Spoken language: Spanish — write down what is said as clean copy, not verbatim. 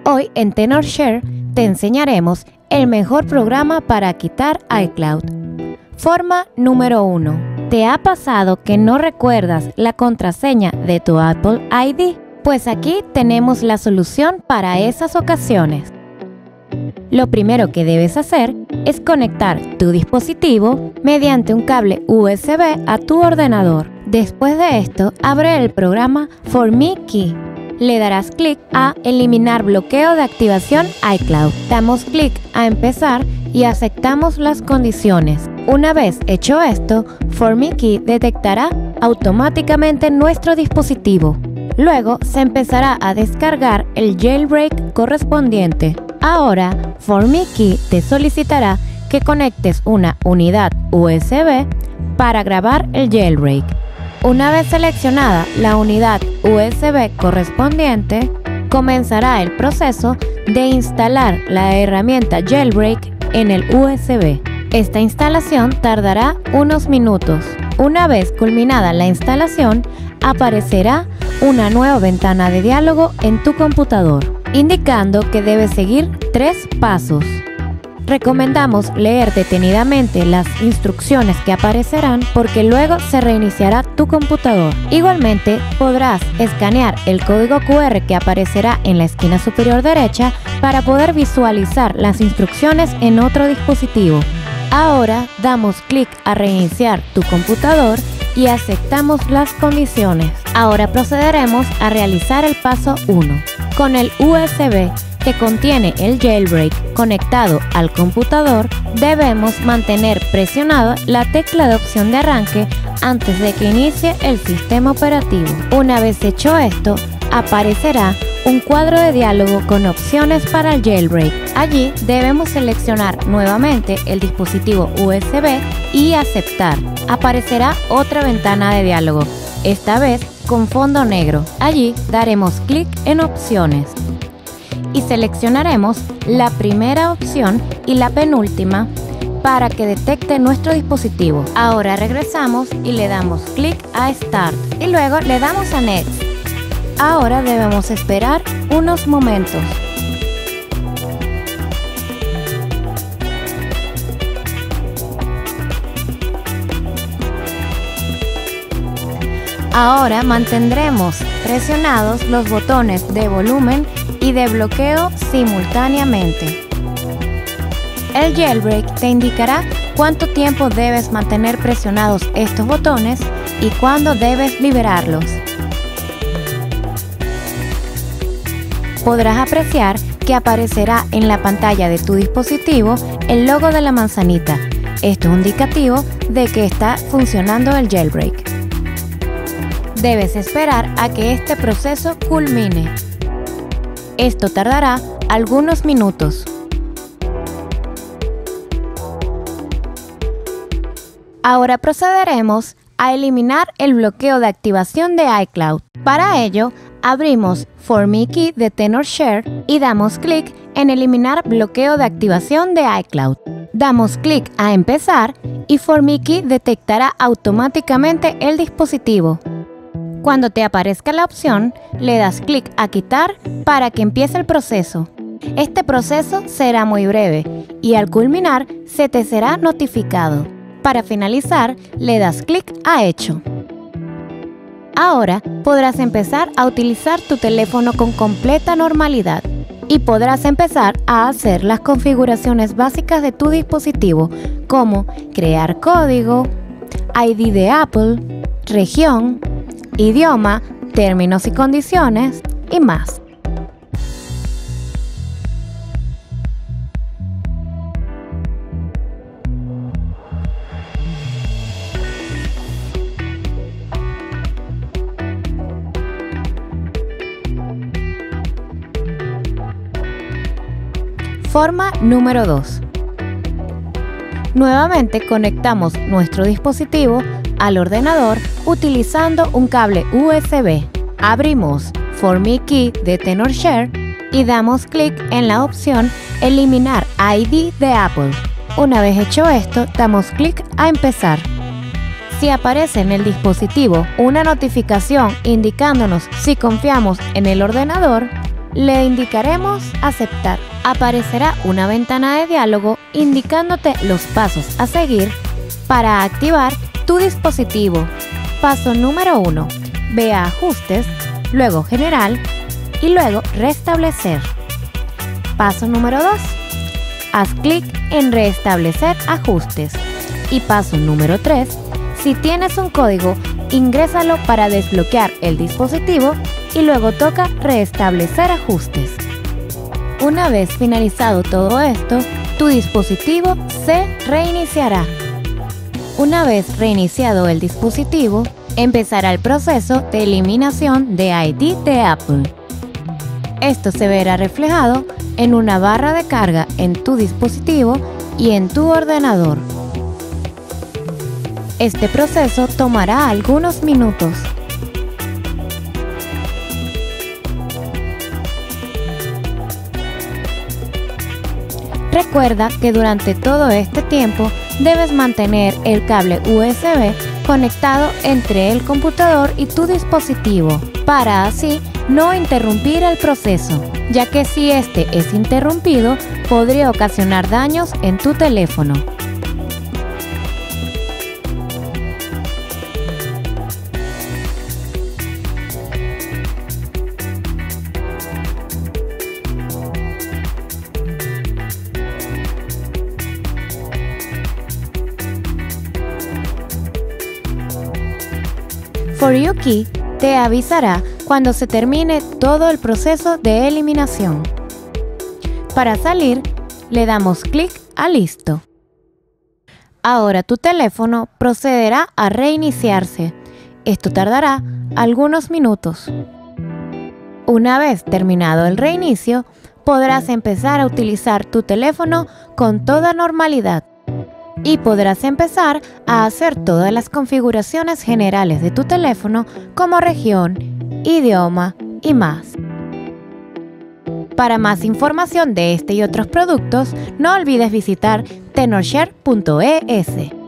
Hoy en TenorShare te enseñaremos el mejor programa para quitar iCloud. Forma número 1. ¿Te ha pasado que no recuerdas la contraseña de tu Apple ID? Pues aquí tenemos la solución para esas ocasiones. Lo primero que debes hacer es conectar tu dispositivo mediante un cable USB a tu ordenador. Después de esto, abre el programa ForMeKey. Le darás clic a Eliminar bloqueo de activación iCloud. Damos clic a Empezar y aceptamos las condiciones. Una vez hecho esto, ForMeKey detectará automáticamente nuestro dispositivo. Luego se empezará a descargar el jailbreak correspondiente. Ahora, ForMeKey te solicitará que conectes una unidad USB para grabar el jailbreak. Una vez seleccionada la unidad USB correspondiente, comenzará el proceso de instalar la herramienta Jailbreak en el USB. Esta instalación tardará unos minutos. Una vez culminada la instalación, aparecerá una nueva ventana de diálogo en tu computador, indicando que debes seguir 3 pasos. Recomendamos leer detenidamente las instrucciones que aparecerán porque luego se reiniciará tu computador. Igualmente, podrás escanear el código QR que aparecerá en la esquina superior derecha para poder visualizar las instrucciones en otro dispositivo. Ahora damos clic a reiniciar tu computador y aceptamos las condiciones. Ahora procederemos a realizar el paso 1. Con el USB que contiene el jailbreak conectado al computador, debemos mantener presionada la tecla de opción de arranque antes de que inicie el sistema operativo. Una vez hecho esto, aparecerá un cuadro de diálogo con opciones para el jailbreak. Allí debemos seleccionar nuevamente el dispositivo USB y aceptar. Aparecerá otra ventana de diálogo, esta vez con fondo negro. Allí daremos clic en opciones y seleccionaremos la primera opción y la penúltima para que detecte nuestro dispositivo. Ahora regresamos y le damos clic a Start y luego le damos a Next. Ahora debemos esperar unos momentos. Ahora mantendremos presionados los botones de volumen y de bloqueo simultáneamente. El jailbreak te indicará cuánto tiempo debes mantener presionados estos botones y cuándo debes liberarlos. Podrás apreciar que aparecerá en la pantalla de tu dispositivo el logo de la manzanita. Esto es indicativo de que está funcionando el jailbreak. Debes esperar a que este proceso culmine. Esto tardará algunos minutos. Ahora procederemos a eliminar el bloqueo de activación de iCloud. Para ello, abrimos ForMeKey de TenorShare y damos clic en Eliminar bloqueo de activación de iCloud. Damos clic a Empezar y ForMeKey detectará automáticamente el dispositivo. Cuando te aparezca la opción, le das clic a Quitar para que empiece el proceso. Este proceso será muy breve y al culminar se te será notificado. Para finalizar, le das clic a Hecho. Ahora podrás empezar a utilizar tu teléfono con completa normalidad y podrás empezar a hacer las configuraciones básicas de tu dispositivo, como crear código, ID de Apple, región, idioma, términos y condiciones y más. Forma número 2. Nuevamente conectamos nuestro dispositivo al ordenador utilizando un cable USB. Abrimos ForMeKey de TenorShare y damos clic en la opción Eliminar ID de Apple. Una vez hecho esto, damos clic a Empezar. Si aparece en el dispositivo una notificación indicándonos si confiamos en el ordenador, Le indicaremos aceptar. Aparecerá una ventana de diálogo indicándote los pasos a seguir para activar tu dispositivo. Paso número 1. Ve a Ajustes, luego General y luego Restablecer. Paso número 2. Haz clic en Restablecer ajustes. Y paso número 3. Si tienes un código, ingrésalo para desbloquear el dispositivo y luego toca Restablecer ajustes. Una vez finalizado todo esto, tu dispositivo se reiniciará. Una vez reiniciado el dispositivo, empezará el proceso de eliminación de ID de Apple. Esto se verá reflejado en una barra de carga en tu dispositivo y en tu ordenador. Este proceso tomará algunos minutos. Recuerda que durante todo este tiempo debes mantener el cable USB conectado entre el computador y tu dispositivo, para así no interrumpir el proceso, ya que si este es interrumpido, podría ocasionar daños en tu teléfono. For You Key te avisará cuando se termine todo el proceso de eliminación. Para salir, le damos clic a Listo. Ahora tu teléfono procederá a reiniciarse. Esto tardará algunos minutos. Una vez terminado el reinicio, podrás empezar a utilizar tu teléfono con toda normalidad. Y podrás empezar a hacer todas las configuraciones generales de tu teléfono como región, idioma y más. Para más información de este y otros productos, no olvides visitar tenorshare.es.